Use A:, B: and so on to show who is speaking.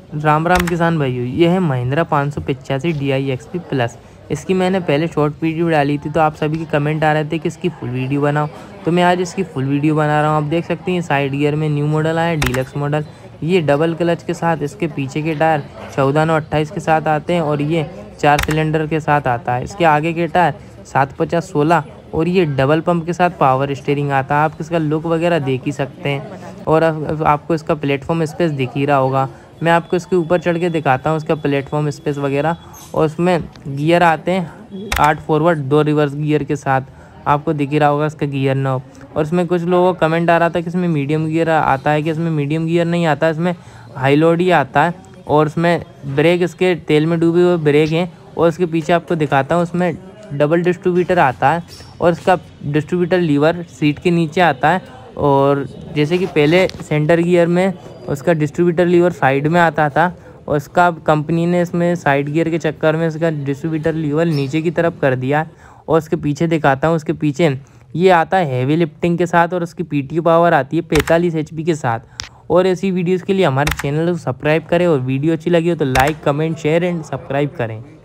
A: राम राम किसान भाइयों, ये है महिंद्रा 585 DI XP प्लस। इसकी मैंने पहले शॉर्ट वीडियो डाली थी, तो आप सभी के कमेंट आ रहे थे कि इसकी फुल वीडियो बनाओ, तो मैं आज इसकी फुल वीडियो बना रहा हूँ। आप देख सकते हैं साइड गियर में न्यू मॉडल आया है, डीलक्स मॉडल। ये डबल क्लच के साथ इसके पीछे के टायर 14/9/28 के साथ आते हैं और ये 4 सिलेंडर के साथ आता है। इसके आगे के टायर 750/16 और ये डबल पंप के साथ पावर स्टीयरिंग आता है। आप इसका लुक वगैरह देख ही सकते हैं और आपको इसका प्लेटफॉर्म स्पेस दिख ही रहा होगा। मैं आपको इसके ऊपर चढ़ के दिखाता हूँ इसका प्लेटफॉर्म स्पेस वगैरह। और उसमें गियर आते हैं 8 फॉरवर्ड 2 रिवर्स गियर के साथ, आपको दिख ही रहा होगा इसका गियर नॉब। और इसमें कुछ लोगों का कमेंट आ रहा था कि इसमें मीडियम गियर आता है, कि इसमें मीडियम गियर नहीं आता, इसमें हाई लोड ही आता है। और उसमें ब्रेक इसके तेल में डूबे हुए ब्रेक हैं। और इसके पीछे आपको दिखाता हूँ, उसमें डबल डिस्ट्रीब्यूटर आता है और इसका डिस्ट्रीब्यूटर लीवर सीट के नीचे आता है। और जैसे कि पहले सेंटर गियर में उसका डिस्ट्रीब्यूटर लीवर साइड में आता था, और इसका कंपनी ने इसमें साइड गियर के चक्कर में इसका डिस्ट्रीब्यूटर लीवर नीचे की तरफ कर दिया। और उसके पीछे दिखाता हूँ, उसके पीछे ये आता है हैवी लिफ्टिंग के साथ और उसकी PTO पावर आती है 45 HP के साथ। और ऐसी वीडियोज़ के लिए हमारे चैनल को सब्सक्राइब करें और वीडियो अच्छी लगी हो तो like, comment, share and subscribe करें।